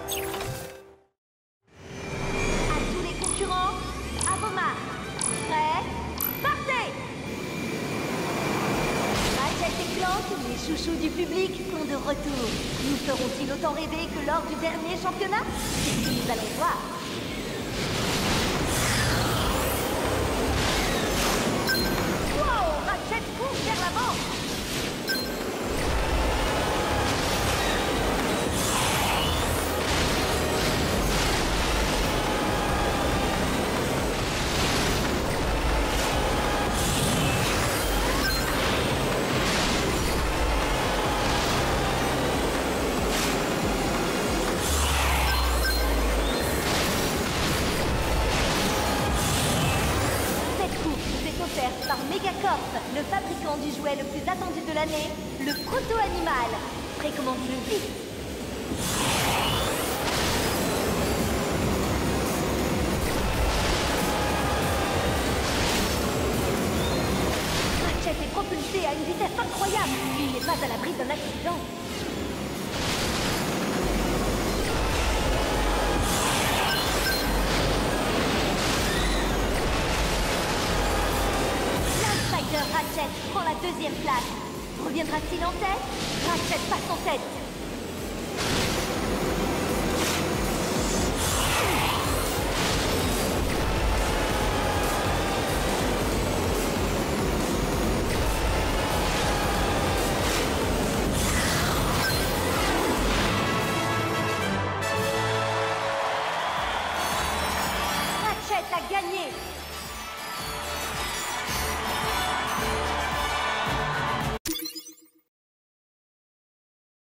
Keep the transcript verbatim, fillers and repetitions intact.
À tous les concurrents, à vos marques. Prêts? Partez! Ratchet et Clank, les chouchous du public, sont de retour. Nous feront-ils autant rêver que lors du dernier championnat? C'est ce que nous allons voir. Wow! Ratchet court vers l'avant! Par Megacorp, le fabricant du jouet le plus attendu de l'année, le proto-animal. Précommande-le vite. Ratchet est propulsé à une vitesse incroyable. Il n'est pas à l'abri d'un accident. Ratchet prend la deuxième place. Reviendra-t-il en tête? Ratchet passe en tête.